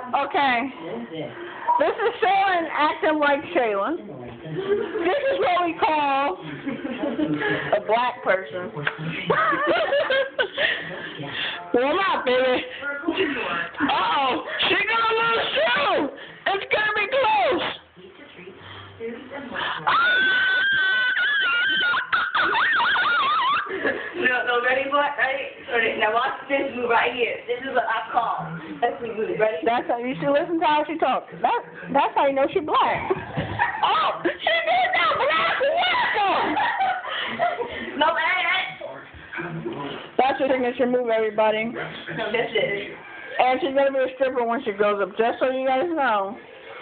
Okay. This is Shayla acting like Shayla. This is what we call a black person. Warm up, baby. Uh-oh. She's gonna lose too. It's gonna be close. No, ready, boy? Ready? Now watch this move right here. This is what I call. Let's see, move. Ready? That's how you should listen to how she talks. That's how you know she's black. Oh, she did that black woman. No, hey. That's her signature move, everybody. No, this is. And she's gonna be a stripper when she grows up, just so you guys know.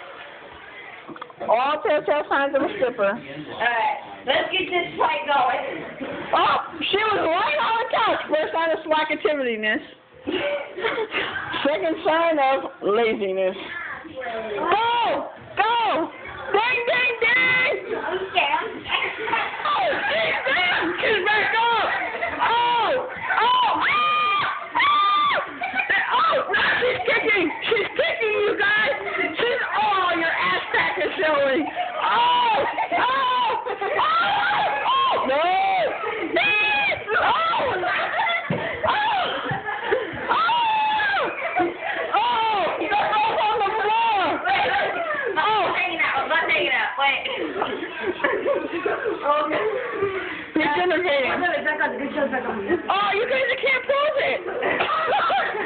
All telltale signs of a stripper. Alright, let's get this fight going. Oh, she was laying on the couch. First sign of slackativeness. Second sign of laziness. Go! Go! Ding, ding, ding! Oh, ding, ding! She's back up! Oh! Oh! Oh, now she's kicking! She's kicking, you guys! Your ass crack is showing! Oh! Oh! Oh! Oh! No! Regenerating. Oh, you guys can't prove it.